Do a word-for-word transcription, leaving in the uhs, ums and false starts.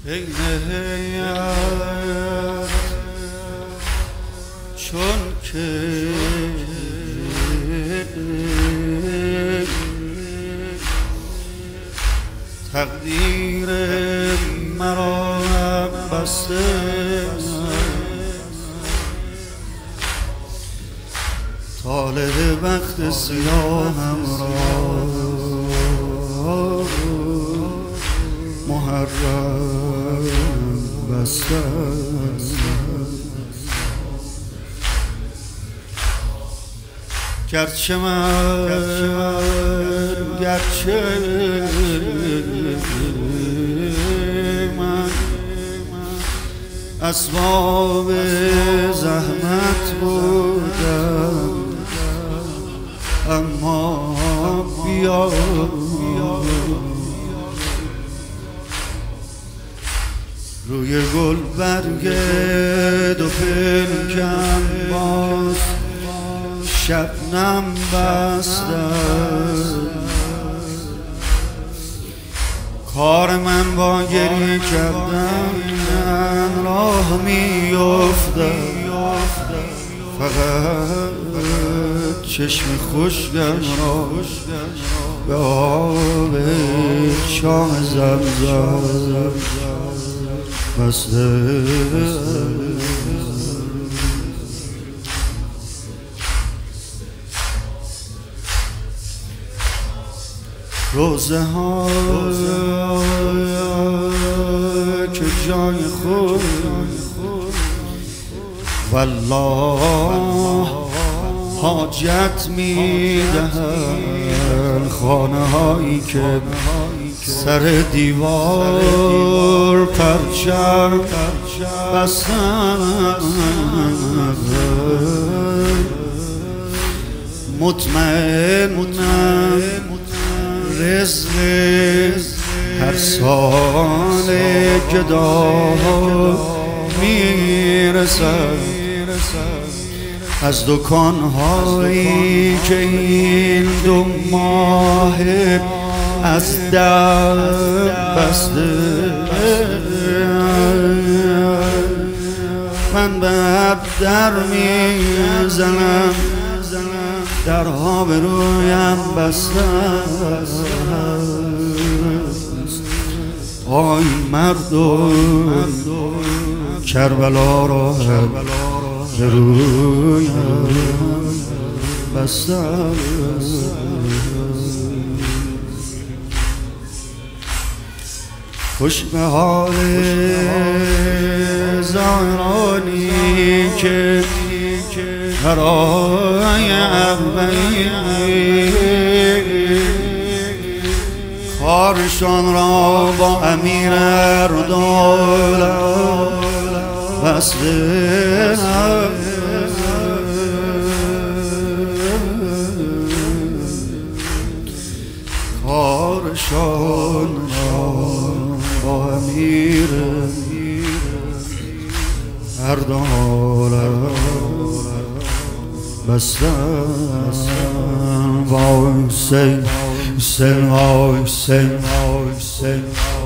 ای هیات چون که تقدیر مرا بسته طالع وقت سیاهم را محرم بسته گرچه من گرچه من اسباب زحمت بودم، اما بیا روی گل برگ دو پلکم باز شبنم بستم. کار من با گریه کردن راه می افتد، فقط چشم خشکم را به آب چاه زمزم بسته. روزه ها که جای خود والله حاجت می دهند، خانه هایی که سر دیوار پرچم بستند، مطمئنم رزق هر ساله که داد میرسد از دکان‌هایی که این دو ماه از در بسته. من به هر در میزنم، درها به رویم بسته است. آی مردم کربلا را به رویم بسته است. خوش به حال زائرانی که برای اولی کارشان را با امیر اردولان بسته. کارشان را با امیر اردولان بستن. وای حسین حسین وای حسین وای حسین